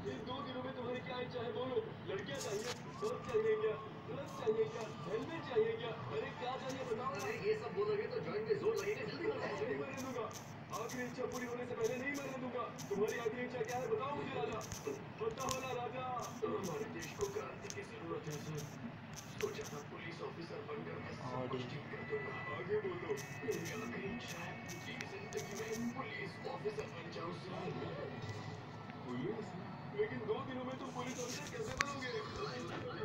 इन 2 दिनों में तुम्हारी क्या इच्छा है बोलो। लड़कियां चाहिए, पर्स चाहिए क्या, ड्रग्स चाहिए क्या, हेलमेट चाहिए क्या, अरे क्या चाहिए बताओ ना। अरे ये सब बोलोगे तो जॉइंट में जोर लगेगा, जल्दी बताओ। नहीं मरने दूंगा, आखिरी इच्छा पूरी होने से पहले नहीं मरने दूंगा। तुम्हारी आखिरी इच्छा क्या है बताओ मुझे राजा, बताओ ना राजा। हमारे देश को क्रांति की जरूरत है सर। सोचा था पुलिस ऑफिसर बनकर मैं सब कुछ ठीक कर दूंगा। आगे बोलो। मेरी आखिरी इच्छा है कि जिंदगी में पुलिस ऑफिसर बन जाऊं सर। पुलिस? लेकिन 2 दिनों में तुम पुलिस ऑफिसर कैसे बनोगे?